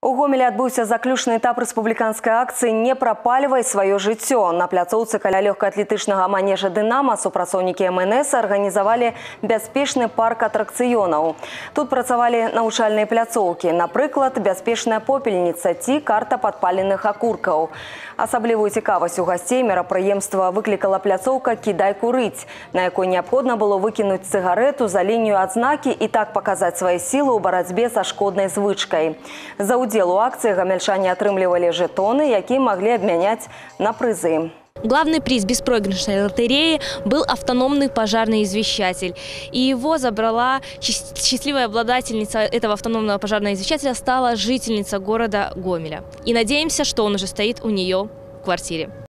У Гомелі адбыўся заключны этап рэспубліканскай акцыі «Не прапальвай сваё жыццё». На пляцоўцы каля лёгкаатлетычнага манежа «Дынама» супрацоўнікі МНС арганізавалі бяспечны парк атракцыёнаў. Тут працавалі навучальныя пляцоўкі, напрыклад, бяспечная попельніца ці карта падпаленых акуркаў. Асаблівую цікавасць у гасцей мерапрыемства выклікала пляцоўка «Кідай курыць», на якой неабходна было выкінуць цыгарету за лінію адзнакі і так паказаць свае сілы ў барацьбе са шкоднай звычкай. За удзел у акции гомельчане отрымливали жетоны, якія могли обменять на призы. Главный приз беспроигрышной лотереи был автономный пожарный извещатель. И его забрала счастливая обладательница этого автономного пожарного извещателя, стала жительница города Гомеля. И надеемся, что он уже стоит у нее в квартире.